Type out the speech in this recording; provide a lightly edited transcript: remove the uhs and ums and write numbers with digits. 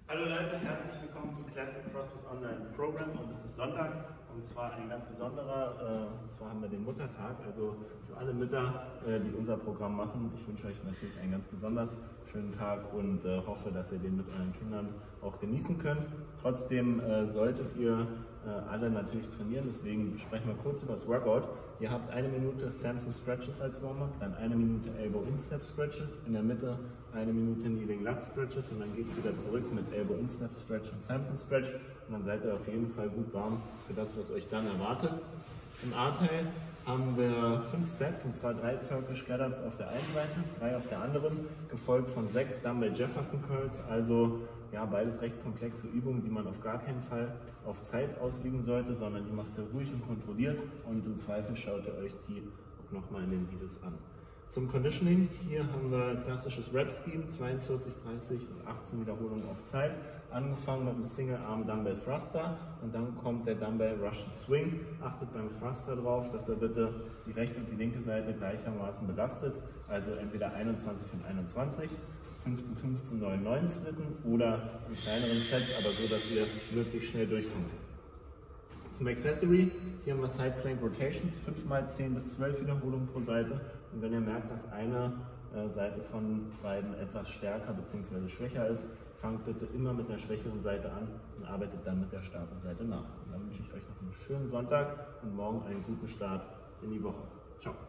Hallo Leute, herzlich willkommen zum Classic CrossFit Online Program und es ist Sonntag und zwar ein ganz besonderer, und zwar haben wir den Muttertag, also für alle Mütter, die unser Programm machen. Ich wünsche euch natürlich einen ganz besonders schönen Tag und hoffe, dass ihr den mit euren Kindern auch genießen könnt. Trotzdem solltet ihr alle natürlich trainieren, deswegen sprechen wir kurz über das Workout. Ihr habt 1 Minute Samson Stretches als Warm-up, dann 1 Minute Elbow Instep Stretches, in der Mitte 1 Minute Kneeling Lat Stretches und dann geht es wieder zurück mit Elbow Instep Stretch und Samson Stretch und dann seid ihr auf jeden Fall gut warm für das, was euch dann erwartet. Im A-Teil haben wir 5 Sets, und zwar 3 Turkish Get-Ups auf der einen Seite, 3 auf der anderen, gefolgt von 6 Dumbbell Jefferson Curls, also ja, beides recht komplexe Übungen, die man auf gar keinen Fall auf Zeit ausüben sollte, sondern die macht ihr ruhig und kontrolliert und im Zweifel schaut ihr euch die auch nochmal in den Videos an. Zum Conditioning, hier haben wir ein klassisches Rep-Scheme, 42, 30 und 18 Wiederholungen auf Zeit, angefangen mit dem Single Arm Dumbbell Thruster und dann kommt der Dumbbell Russian Swing. Achtet beim Thruster drauf, dass er bitte die rechte und die linke Seite gleichermaßen belastet, also entweder 21 und 21, 15, 15, 9, 9 splitten oder in kleineren Sets, aber so, dass ihr möglichst schnell durchkommt. Zum Accessory, hier haben wir Side Plank Rotations, 5 mal 10 bis 12 Wiederholungen pro Seite. Und wenn ihr merkt, dass eine Seite von beiden etwas stärker bzw. schwächer ist, fangt bitte immer mit der schwächeren Seite an und arbeitet dann mit der starken Seite nach. Und dann wünsche ich euch noch einen schönen Sonntag und morgen einen guten Start in die Woche. Ciao!